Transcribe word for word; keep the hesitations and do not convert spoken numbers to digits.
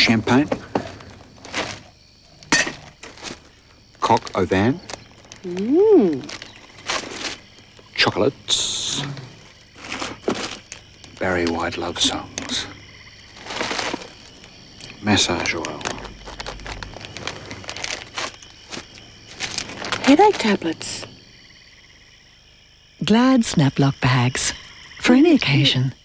champagne, coq au vin, Mmm. chocolates, Barry White love songs, massage oil, Headache tablets. Glad Snaplock bags. For any occasion.